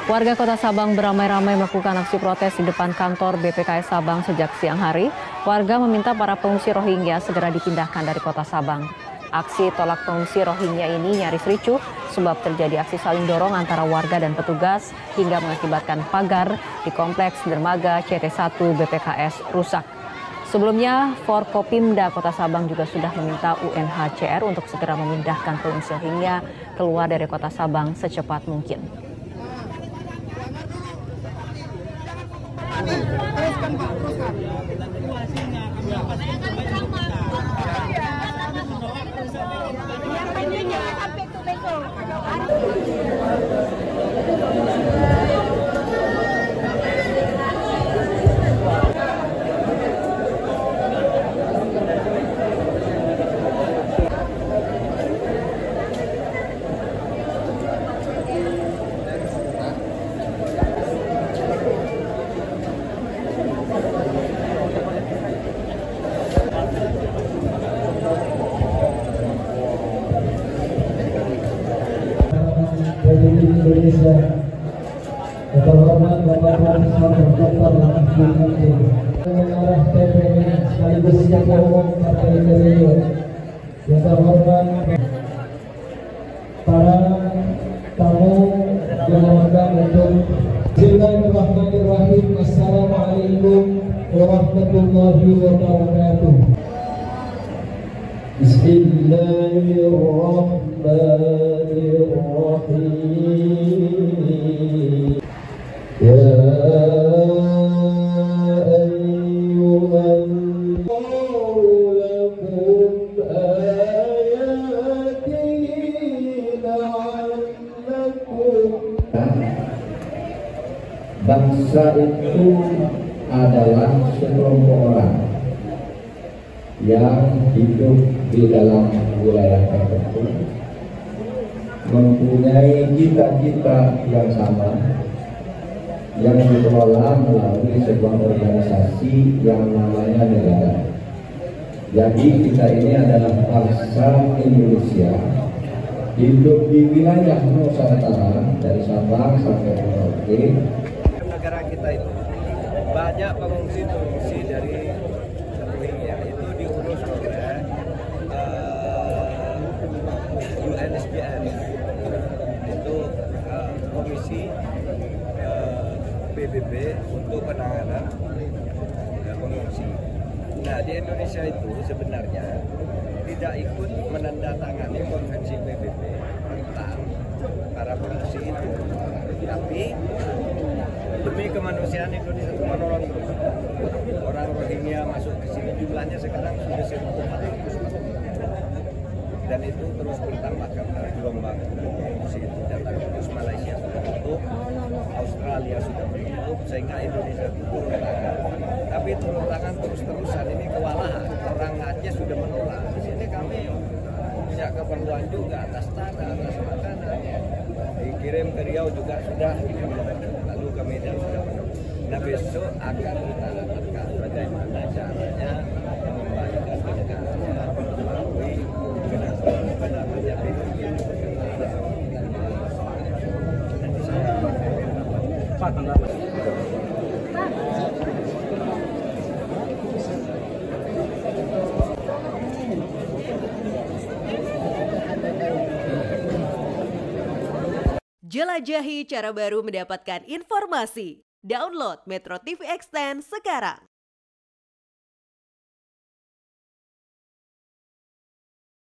Warga Kota Sabang beramai-ramai melakukan aksi protes di depan kantor BPKS Sabang sejak siang hari. Warga meminta para pengungsi Rohingya segera dipindahkan dari Kota Sabang. Aksi tolak pengungsi Rohingya ini nyaris ricuh sebab terjadi aksi saling dorong antara warga dan petugas hingga mengakibatkan pagar di Kompleks Dermaga CT1 BPKS rusak. Sebelumnya, Forkopimda Kota Sabang juga sudah meminta UNHCR untuk segera memindahkan pengungsi Rohingya keluar dari Kota Sabang secepat mungkin. Teruskan Pak, teruskan. Indonesia, terhormat Bapak Profesor Dr. Latif Pengarah TPN sekaligus Ketua Umum Partai Gerindra, yang terhormat para tamu yang diundang untuk Bismillahirrahmanirrahim. Assalamualaikum warahmatullahi wabarakatuh. Bismillahirrahmanirrahim. Ya ayyuhan lakum ayati la'allakum. Bangsa itu adalah sekelompok orang yang hidup di dalam wilayah tertentu, mempunyai cita-cita yang sama, yang dikelola melalui sebuah organisasi yang namanya negara. Jadi kita ini adalah bangsa Indonesia, hidup di wilayah Nusantara dari Sabang sampai Merauke. Negara kita itu banyak pengungsi dari Rohingya itu diurus oleh UNHCR, itu komisi PBB untuk penanganan pengungsi. Nah, di Indonesia itu sebenarnya tidak ikut menandatangani konvensi PBB tentang para pengungsi itu, tapi demi kemanusiaan Indonesia itu menolong terus. Orang Rohingya masuk ke sini jumlahnya sekarang sudah 1.400 dan itu terus bertambah karena gelombang pengungsi itu datang. Terus Malaysia sudah tutup, Australia sudah menutup, sehingga Indonesia itu turun tangan. Tapi turun tangan terus-terusan ini kewalahan. Orang Aceh sudah menolak. Di sini kami punya keperluan juga atas tanah, atas makanan. Dikirim ke Riau juga sudah, lalu ke Medan sudah penuh. Nah, besok akan kita lakukan bagaimana caranya mengembalikan ke negaranya melalui apa namanya PBB. Nanti saya Pak tanggapan. Jelajahi cara baru mendapatkan informasi. Download Metro TV Extend sekarang.